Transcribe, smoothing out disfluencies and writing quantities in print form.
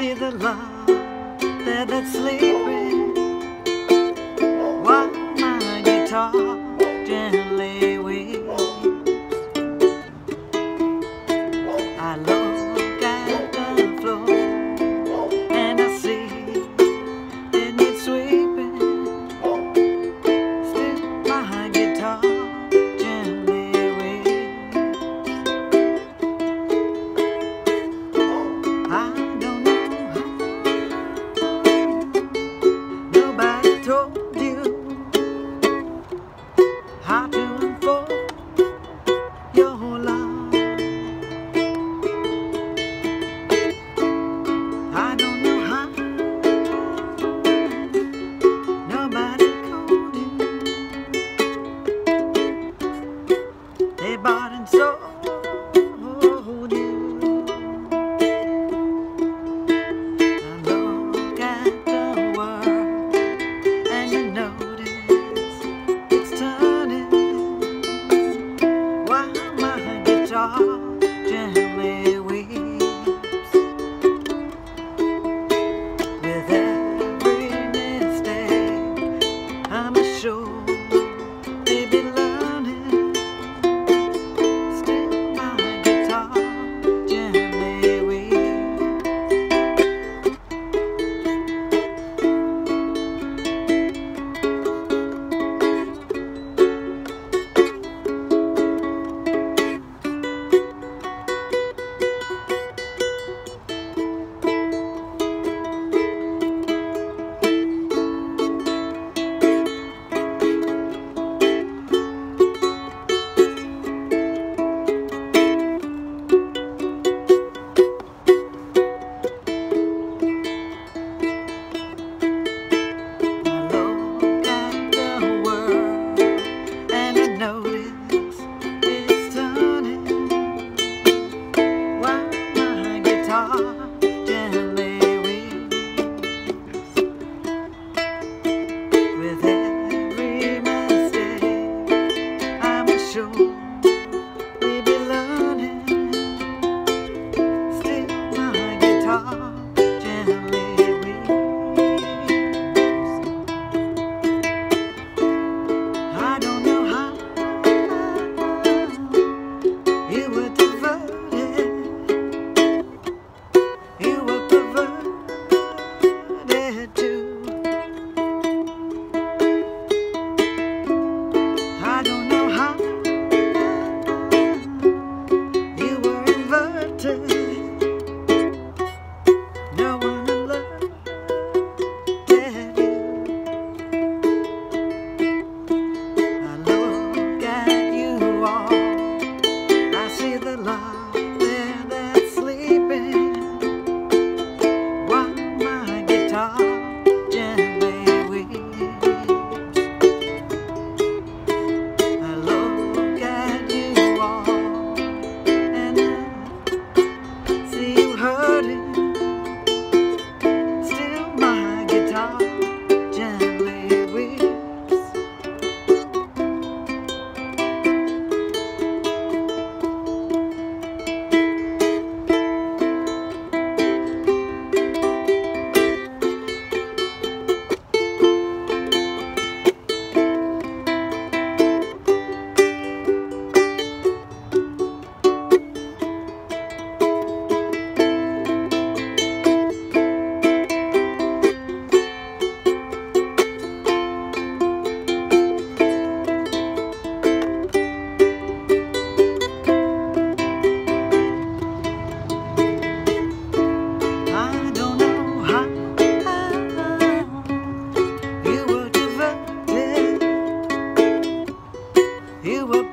see the love there that's sleeping while my guitar gently weeps. I look at the floor and I see it needs sweeping. Still my guitar gently weeps. I don't know how nobody told you how to unfold your love. I don't know how nobody called you. They bought and sold you. I look at the world and you notice it's turning while my guitar gently weeps. With every mistake, I'm sure they be learning. Still my guitar gently weeps. You were